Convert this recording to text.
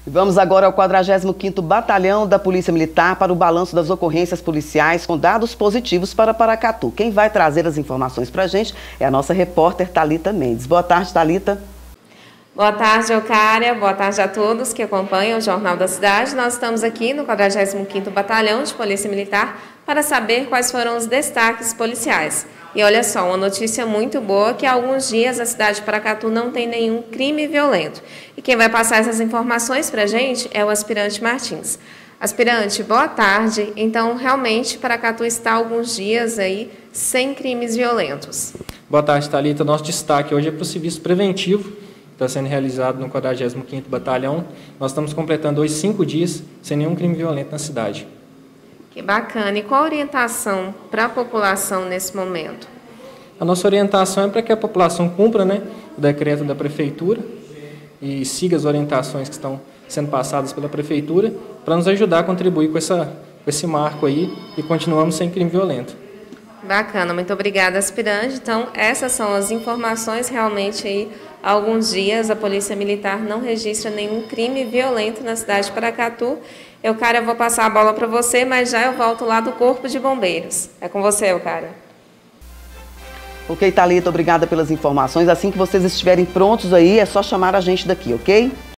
E vamos agora ao 45º Batalhão da Polícia Militar para o balanço das ocorrências policiais com dados positivos para Paracatu. Quem vai trazer as informações para a gente é a nossa repórter Thalita Mendes. Boa tarde, Thalita. Boa tarde, Eucária. Boa tarde a todos que acompanham o Jornal da Cidade. Nós estamos aqui no 45º Batalhão de Polícia Militar para saber quais foram os destaques policiais. E olha só, uma notícia muito boa que há alguns dias a cidade de Paracatu não tem nenhum crime violento. E quem vai passar essas informações para a gente é o aspirante Martins. Aspirante, boa tarde. Então, realmente, Paracatu está há alguns dias aí sem crimes violentos. Boa tarde, Thalita. Nosso destaque hoje é para o serviço preventivo, que está sendo realizado no 45º Batalhão. Nós estamos completando hoje 5 dias sem nenhum crime violento na cidade. Que bacana. E qual a orientação para a população nesse momento? A nossa orientação é para que a população cumpra, o decreto da Prefeitura e siga as orientações que estão sendo passadas pela Prefeitura para nos ajudar a contribuir com esse marco aí e continuamos sem crime violento. Bacana, muito obrigada, aspirante. Então, essas são as informações. Realmente, aí, há alguns dias, a Polícia Militar não registra nenhum crime violento na cidade de Paracatu. Eucária, eu vou passar a bola para você, mas já eu volto lá do Corpo de Bombeiros. É com você, Eucária. Ok, Thalita, obrigada pelas informações. Assim que vocês estiverem prontos aí, é só chamar a gente daqui, ok?